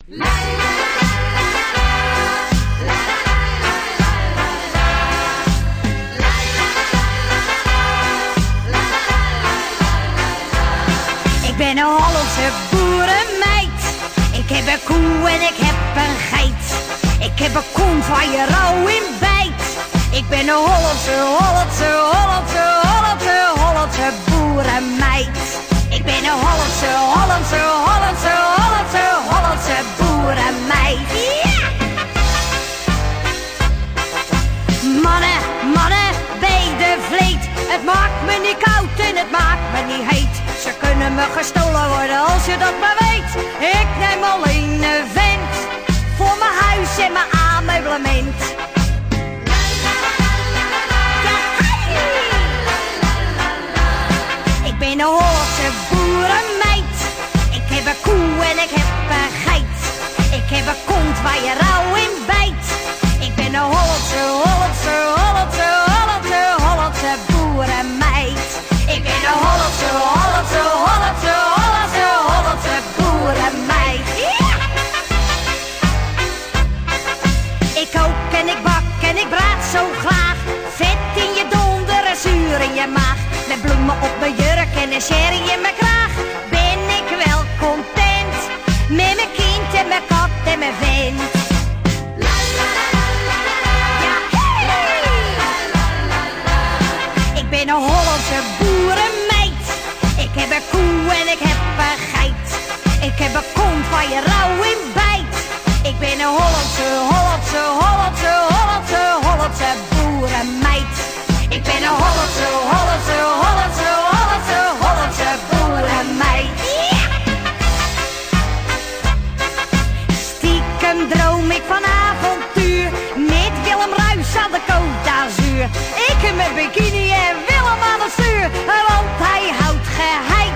Ik ben een Hollandse boerenmeid. Ik heb een koe en ik heb een geit. Ik heb een kont waar je rauw in bijt. Ik ben een Hollandse boerenmeid. Ik ben een Hollandse boerenmeid. Yeah! Mannen, bij de vleet. Het maakt me niet koud en het maakt me niet heet. Ze kunnen me gestolen worden als je dat maar weet. Ik neem alleen een vent voor mijn huis en mijn ameublement. Ik ben een Hollandse boerenmeid. Ik heb een koe en ik heb een geit. Ik heb een kont waar je rauw in bijt. Ik ben een Hollandse boerenmeid. Ik ben een Hollandse boerenmeid. Yeah! Ik kook en ik bak en ik braad zo graag. Vet in je donder en zuur in je maag. Met bloemen op mijn jurk en een sherry in mijn kraag. Ben ik wel content met mijn kind en mijn kat en mijn vent. Ik ben een Hollandse boerenmeid. Ik heb een koe en ik heb een geit. Ik heb een kont waar je rauw in bijt. Ik ben een Hollandse boerenmeid. Ik ben een Hollandse boerenmeid. Yeah! Stiekem droom ik van avontuur. Met Willem Ruijs aan de Côte d'Azur. Ik in mijn bikini en Willem aan het stuur. Want hij houdt geheim